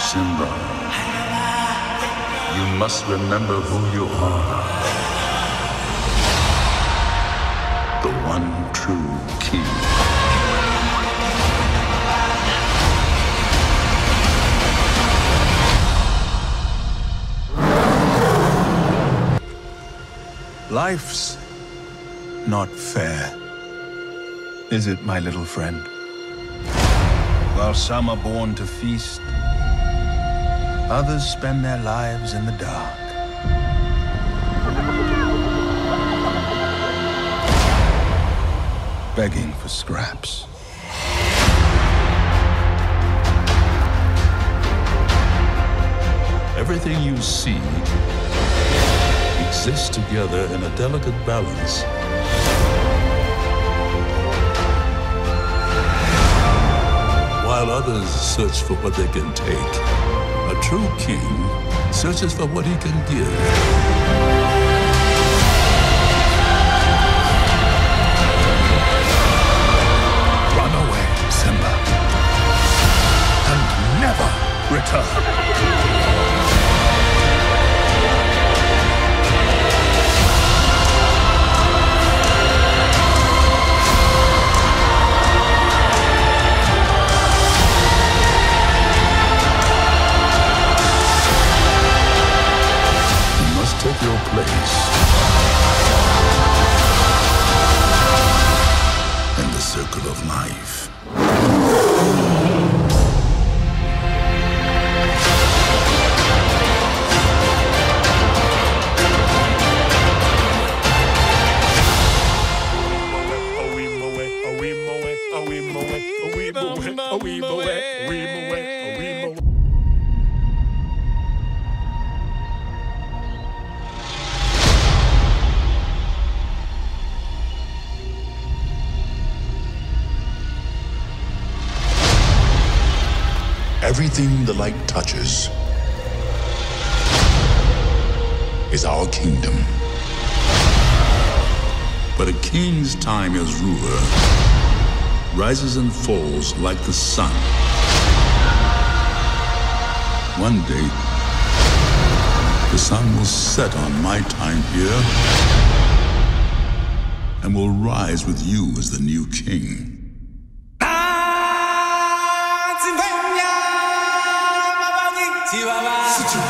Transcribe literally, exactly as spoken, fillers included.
Simba, you must remember who you are. The one true king. Life's not fair, is it, my little friend? While some are born to feast, others spend their lives in the dark. Begging for scraps. Everything you see exists together in a delicate balance. While others search for what they can take, a true king searches for what he can give. Run away, Simba, and never return. Take your place in the circle of life. Everything the light touches is our kingdom. But a king's time as ruler rises and falls like the sun. One day, the sun will set on my time here and will rise with you as the new king. Simba.